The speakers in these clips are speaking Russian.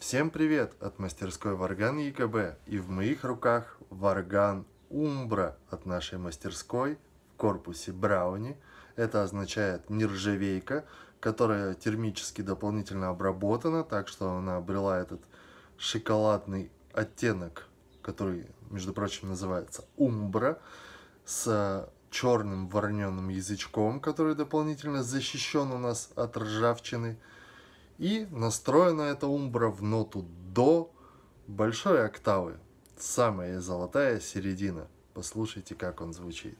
Всем привет от мастерской Варган ЕКБ, и в моих руках Варган Умбра от нашей мастерской в корпусе Брауни. Это означает нержавейка, которая термически дополнительно обработана, так что она обрела этот шоколадный оттенок, который, между прочим, называется Умбра, с черным вороненым язычком, который дополнительно защищен у нас от ржавчины. И настроена эта умбра в ноту до большой октавы. Самая золотая середина. Послушайте, как он звучит.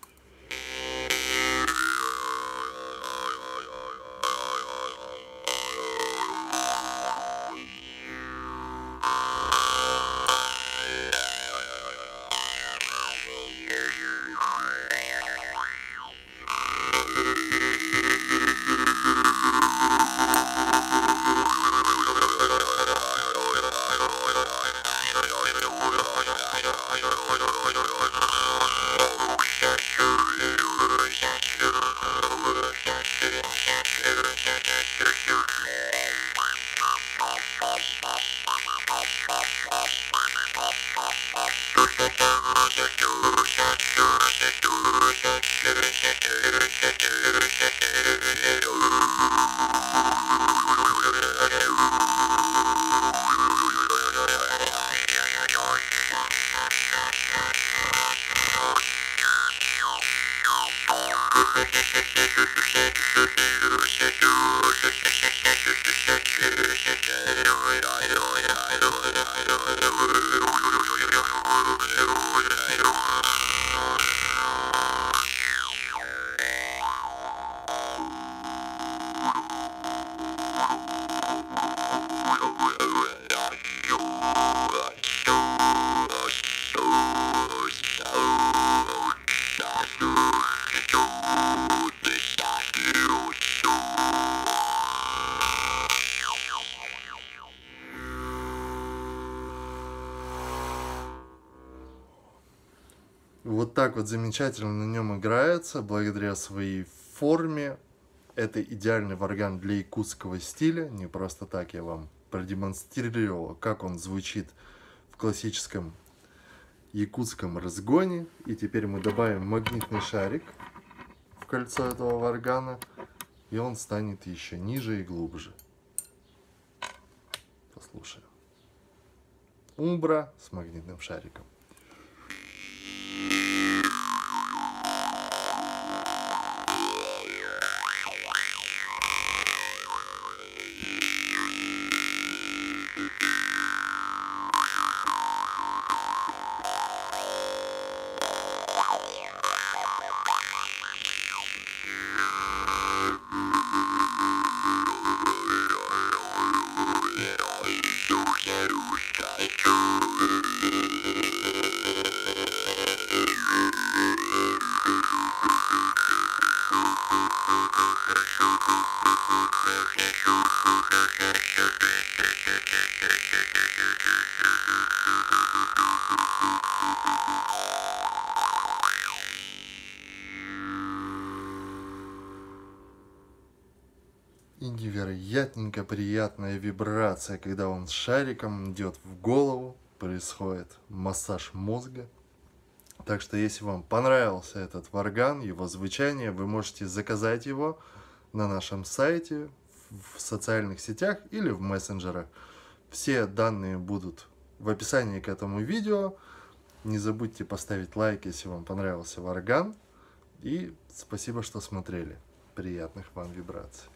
Вот так вот замечательно на нем играется, благодаря своей форме. Это идеальный варган для якутского стиля. Не просто так я вам продемонстрировал, как он звучит в классическом якутском разгоне. И теперь мы добавим магнитный шарик в кольцо этого варгана, и он станет еще ниже и глубже. Послушаем. Умбра с магнитным шариком. И невероятненько приятная вибрация, когда он с шариком идет в голову, происходит массаж мозга. Так что, если вам понравился этот варган, его звучание, вы можете заказать его на нашем сайте, в социальных сетях или в мессенджерах. Все данные будут в описании к этому видео. Не забудьте поставить лайк, если вам понравился варган. И спасибо, что смотрели. Приятных вам вибраций.